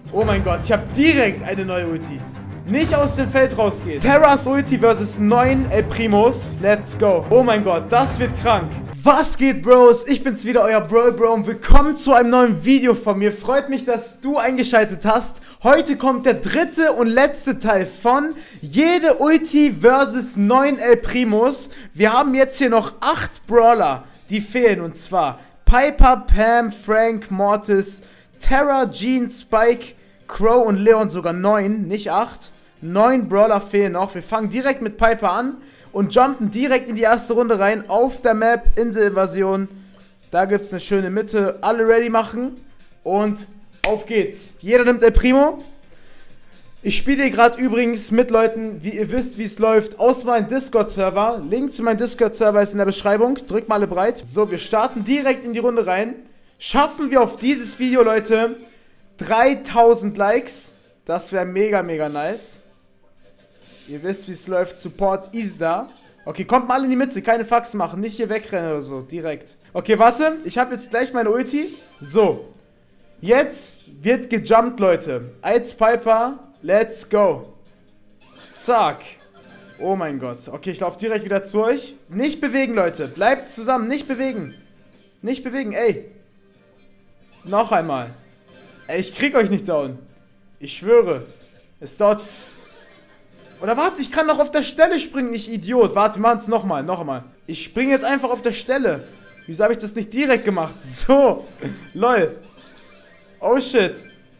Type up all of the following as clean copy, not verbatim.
Oh mein Gott, ich habe direkt eine neue Ulti. Nicht aus dem Feld rausgehen. Terras Ulti versus 9 El Primos. Let's go. Oh mein Gott, das wird krank. Was geht, Bros? Ich bin's wieder, euer Bro und willkommen zu einem neuen Video von mir. Freut mich, dass du eingeschaltet hast. Heute kommt der dritte und letzte Teil von jede Ulti versus 9 El Primos. Wir haben jetzt hier noch 8 Brawler, die fehlen, und zwar Piper, Pam, Frank, Mortis, Terra, Jean, Spike, Crow und Leon. Sogar 9, nicht 8. 9 Brawler fehlen noch. Wir fangen direkt mit Piper an und jumpen direkt in die erste Runde rein. Auf der Map, Inselinvasion. Da gibt es eine schöne Mitte. Alle ready machen und auf geht's. Jeder nimmt El Primo. Ich spiele hier gerade übrigens mit Leuten, wie ihr wisst, wie es läuft, aus meinem Discord-Server. Link zu meinem Discord-Server ist in der Beschreibung. Drückt mal alle bereit. So, wir starten direkt in die Runde rein. Schaffen wir auf dieses Video, Leute, 3000 Likes. Das wäre mega, mega nice. Ihr wisst, wie es läuft. Support Isa. Okay, kommt mal in die Mitte. Keine Faxen machen. Nicht hier wegrennen oder so. Direkt. Okay, warte. Ich habe jetzt gleich meine Ulti. So. Jetzt wird gejumpt, Leute. Als Piper. Let's go. Zack. Oh mein Gott. Okay, ich laufe direkt wieder zu euch. Nicht bewegen, Leute. Bleibt zusammen. Nicht bewegen. Nicht bewegen. Ey. Noch einmal. Ey, ich krieg euch nicht down. Ich schwöre. Es dauert... Oder warte, ich kann noch auf der Stelle springen, ich Idiot. Warte, wir machen es nochmal, nochmal. Ich springe jetzt einfach auf der Stelle. Wieso habe ich das nicht direkt gemacht? So. Lol. Oh shit.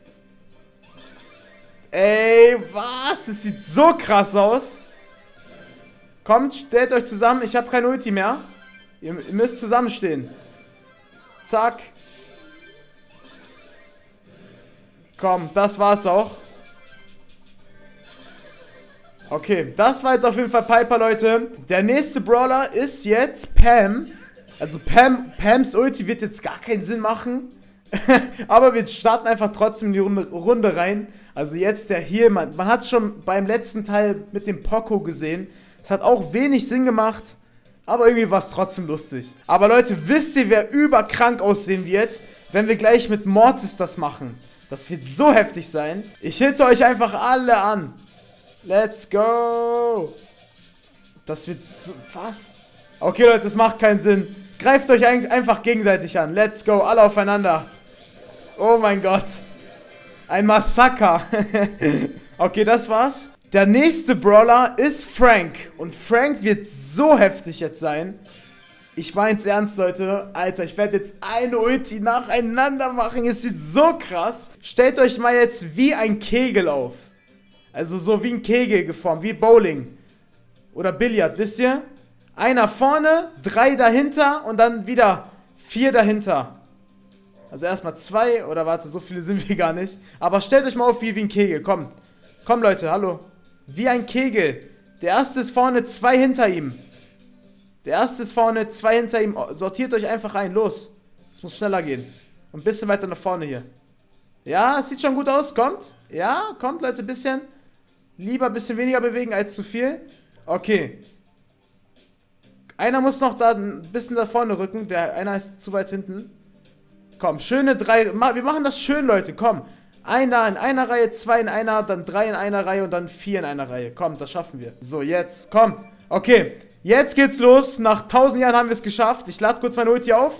Ey, was? Das sieht so krass aus. Kommt, stellt euch zusammen. Ich habe keine Ulti mehr. Ihr müsst zusammenstehen. Zack. Komm, das war's auch. Okay, das war jetzt auf jeden Fall Piper, Leute. Der nächste Brawler ist jetzt Pam. Also Pams Ulti wird jetzt gar keinen Sinn machen. Aber wir starten einfach trotzdem in die Runde rein. Also jetzt der hier, man hat es schon beim letzten Teil mit dem Poco gesehen. Es hat auch wenig Sinn gemacht. Aber irgendwie war es trotzdem lustig. Aber Leute, wisst ihr, wer überkrank aussehen wird, wenn wir gleich mit Mortis das machen? Das wird so heftig sein. Ich hitte euch einfach alle an. Let's go. Das wird so... Was? Okay, Leute, das macht keinen Sinn. Greift euch einfach gegenseitig an. Let's go. Alle aufeinander. Oh mein Gott. Ein Massaker. Okay, das war's. Der nächste Brawler ist Frank. Und Frank wird so heftig jetzt sein. Ich mein's ernst, Leute. Alter, ich werde jetzt eine Ulti nacheinander machen. Es wird so krass. Stellt euch mal jetzt wie ein Kegel auf. Also so wie ein Kegel geformt, wie Bowling. Oder Billard, wisst ihr? Einer vorne, 3 dahinter und dann wieder 4 dahinter. Also erstmal 2, oder warte, so viele sind wir gar nicht. Aber stellt euch mal auf wie ein Kegel, komm. Komm Leute, hallo. Wie ein Kegel. Der erste ist vorne, 2 hinter ihm. Der erste ist vorne, 2 hinter ihm. Sortiert euch einfach ein, los. Es muss schneller gehen. Und ein bisschen weiter nach vorne hier. Ja, es sieht schon gut aus, kommt. Ja, kommt Leute, ein bisschen. Lieber ein bisschen weniger bewegen als zu viel. Okay. Einer muss noch da ein bisschen da vorne rücken. Einer ist zu weit hinten. Komm, schöne 3. Wir machen das schön, Leute. Komm. Einer in einer Reihe, 2 in einer, dann 3 in einer Reihe und dann 4 in einer Reihe. Komm, das schaffen wir. So, jetzt. Komm. Okay. Jetzt geht's los. Nach 1000 Jahren haben wir es geschafft. Ich lade kurz meine Ulti auf.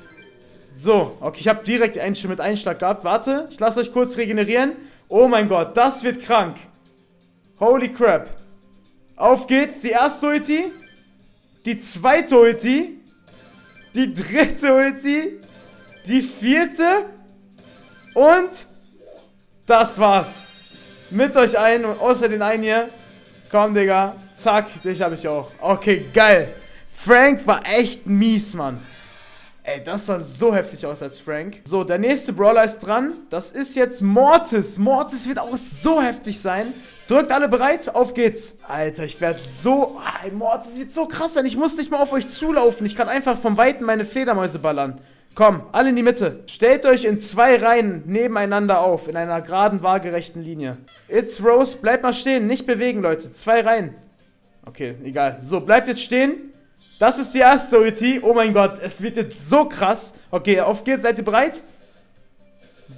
So. Okay, ich habe direkt schon mit Einschlag gehabt. Warte. Ich lasse euch kurz regenerieren. Oh mein Gott, das wird krank. Holy crap. Auf geht's. Die erste Ulti. Die zweite Ulti. Die dritte Ulti. Die vierte. Und das war's. Mit euch ein und außer den einen hier. Komm, Digga. Zack, dich habe ich auch. Okay, geil. Frank war echt mies, Mann. Ey, das sah so heftig aus als Frank. So, der nächste Brawler ist dran. Das ist jetzt Mortis. Mortis wird auch so heftig sein. Drückt alle bereit, auf geht's. Alter, ich werde so... Ey, Mortis wird so krass sein. Ich muss nicht mal auf euch zulaufen. Ich kann einfach vom Weiten meine Fledermäuse ballern. Komm, alle in die Mitte. Stellt euch in 2 Reihen nebeneinander auf. In einer geraden, waagerechten Linie. It's Rose. Bleibt mal stehen. Nicht bewegen, Leute. 2 Reihen. Okay, egal. So, bleibt jetzt stehen. Das ist die erste Ulti. Oh mein Gott, es wird jetzt so krass. Okay, auf geht's. Seid ihr bereit?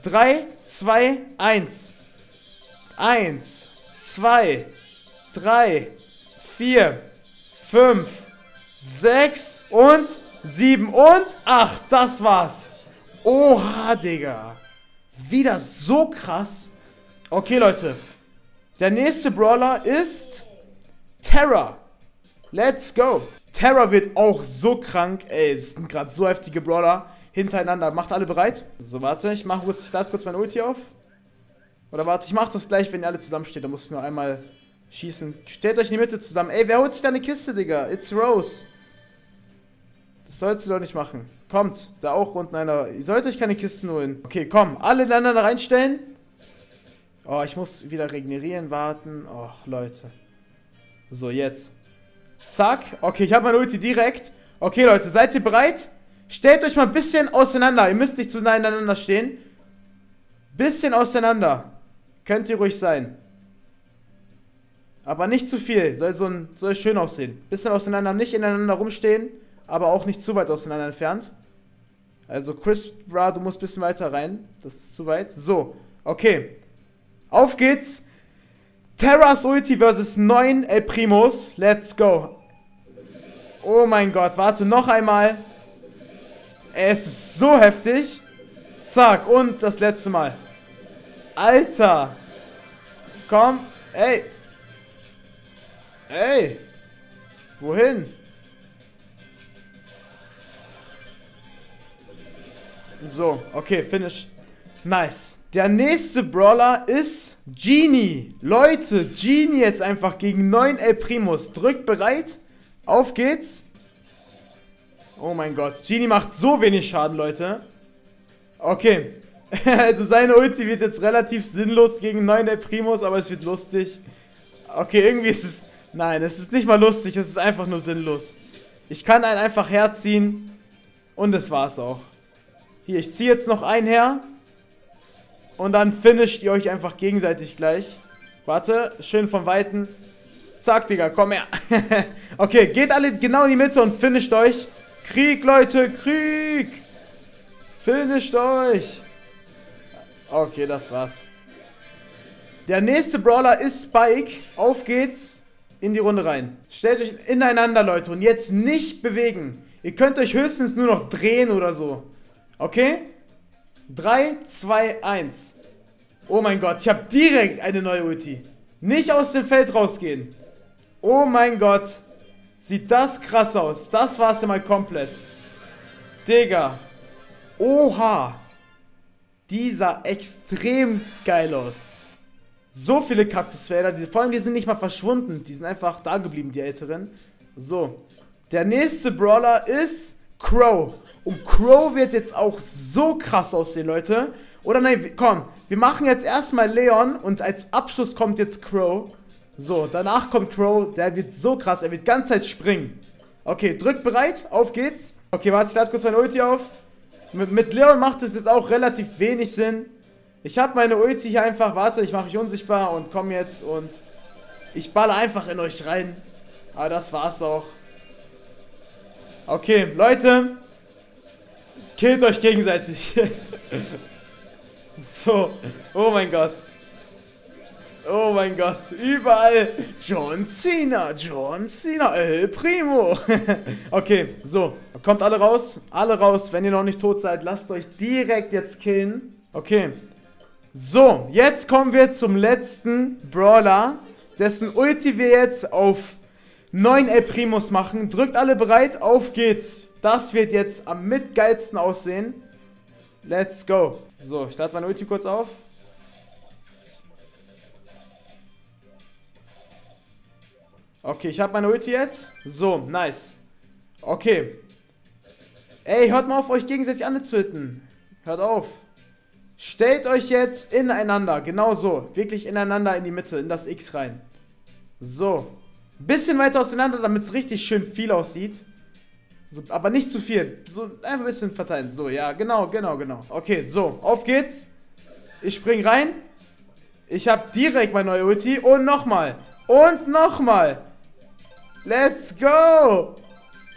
3, 2, 1. 1, 2, 3, 4, 5, 6 und 7 und 8. Das war's. Oha, Digga. Wieder so krass. Okay, Leute. Der nächste Brawler ist Terra. Let's go. Terra wird auch so krank. Ey, das sind gerade so heftige Brawler hintereinander. Macht alle bereit? So, warte. Ich starte kurz mein Ulti auf. Oder warte, ich mach das gleich, wenn ihr alle zusammensteht. Da muss ich nur einmal schießen. Stellt euch in die Mitte zusammen. Ey, wer holt sich da eine Kiste, Digga? It's Rose. Das sollst du doch nicht machen. Kommt, da auch unten einer. Ihr sollt euch keine Kisten holen. Okay, komm. Alle ineinander reinstellen. Oh, ich muss wieder regenerieren, warten. Och, Leute. So, jetzt. Zack. Okay, ich habe mein Ulti direkt. Okay, Leute, seid ihr bereit? Stellt euch mal ein bisschen auseinander. Ihr müsst nicht zueinander stehen. Bisschen auseinander. Könnt ihr ruhig sein. Aber nicht zu viel. Soll schön aussehen. Bisschen auseinander, nicht ineinander rumstehen. Aber auch nicht zu weit auseinander entfernt. Also Chris, bra, du musst ein bisschen weiter rein. Das ist zu weit. So, okay. Auf geht's. Terras Ulti versus 9 El Primos. Let's go. Oh mein Gott, warte, noch einmal. Es ist so heftig. Zack, und das letzte Mal. Alter. Komm, ey. Ey. Wohin? So, okay, finish. Nice. Der nächste Brawler ist Genie. Leute, Genie jetzt einfach gegen 9 El Primos. Drückt bereit. Auf geht's. Oh mein Gott. Genie macht so wenig Schaden, Leute. Okay. Also seine Ulti wird jetzt relativ sinnlos gegen 9 El Primos, aber es wird lustig. Okay, irgendwie ist es... Nein, es ist nicht mal lustig, es ist einfach nur sinnlos. Ich kann einen einfach herziehen. Und das war's auch. Hier, ich ziehe jetzt noch einen her. Und dann finisht ihr euch einfach gegenseitig gleich. Warte, schön von Weitem. Zack, Digga, komm her. Okay, geht alle genau in die Mitte und finisht euch. Krieg, Leute, Krieg. Finisht euch. Okay, das war's. Der nächste Brawler ist Spike. Auf geht's. In die Runde rein. Stellt euch ineinander, Leute. Und jetzt nicht bewegen. Ihr könnt euch höchstens nur noch drehen oder so. Okay? 3, 2, 1. Oh mein Gott, ich habe direkt eine neue Ulti. Nicht aus dem Feld rausgehen. Oh mein Gott. Sieht das krass aus. Das war's ja mal komplett. Digga. Oha. Die sah extrem geil aus. So viele Kaktusfelder. Vor allem, die sind nicht mal verschwunden. Die sind einfach da geblieben, die älteren. So. Der nächste Brawler ist Crow. Und Crow wird jetzt auch so krass aussehen, Leute. Oder nein, komm. Wir machen jetzt erstmal Leon und als Abschluss kommt jetzt Crow. So, danach kommt Crow. Der wird so krass. Er wird die ganze Zeit springen. Okay, drückt bereit. Auf geht's. Okay, warte, ich lade kurz meine Ulti auf. Mit Leon macht es jetzt auch relativ wenig Sinn. Ich habe meine Ulti hier einfach. Warte, ich mache mich unsichtbar und komm jetzt und ich balle einfach in euch rein. Aber das war's auch. Okay, Leute. Killt euch gegenseitig. So. Oh mein Gott. Oh mein Gott. Überall. John Cena. John Cena. El Primo. Okay, so. Kommt alle raus. Alle raus. Wenn ihr noch nicht tot seid, lasst euch direkt jetzt killen. Okay. So. Jetzt kommen wir zum letzten Brawler. Dessen Ulti wir jetzt auf 9 El Primos machen. Drückt alle bereit. Auf geht's. Das wird jetzt am mitgeilsten aussehen. Let's go. So, ich starte meine Ulti kurz auf. Okay, ich habe meine Ulti jetzt. So, nice. Okay. Ey, hört mal auf, euch gegenseitig anzuzünden. Hört auf. Stellt euch jetzt ineinander. Genau so. Wirklich ineinander in die Mitte, in das X rein. So. Bisschen weiter auseinander, damit es richtig schön viel aussieht. So, aber nicht zu viel. So, einfach ein bisschen verteilen. So, ja, genau. Okay, so, auf geht's. Ich spring rein. Ich habe direkt meine neue Ulti. Und nochmal. Und nochmal. Let's go.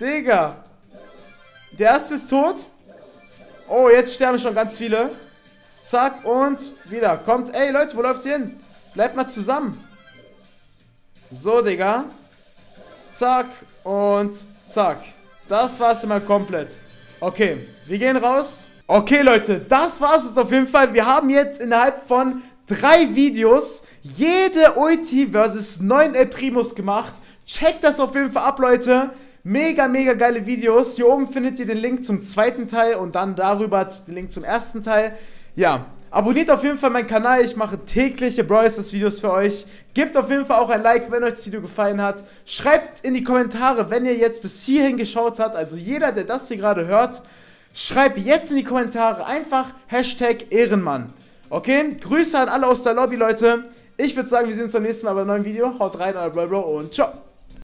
Digga. Der erste ist tot. Oh, jetzt sterben schon ganz viele. Zack und wieder. Kommt, ey Leute, wo läuft ihr hin? Bleibt mal zusammen. So, Digga. Zack und zack. Das war's immer komplett. Okay, wir gehen raus. Okay, Leute, das war's jetzt auf jeden Fall. Wir haben jetzt innerhalb von 3 Videos jede Ulti versus 9 El Primos gemacht. Checkt das auf jeden Fall ab, Leute. Mega, mega geile Videos. Hier oben findet ihr den Link zum zweiten Teil und dann darüber den Link zum ersten Teil. Ja, abonniert auf jeden Fall meinen Kanal. Ich mache tägliche Brawl Stars Videos für euch. Gebt auf jeden Fall auch ein Like, wenn euch das Video gefallen hat. Schreibt in die Kommentare, wenn ihr jetzt bis hierhin geschaut habt. Also jeder, der das hier gerade hört, schreibt jetzt in die Kommentare einfach Hashtag Ehrenmann. Okay? Grüße an alle aus der Lobby, Leute. Ich würde sagen, wir sehen uns beim nächsten Mal bei einem neuen Video. Haut rein, euer Bro und ciao.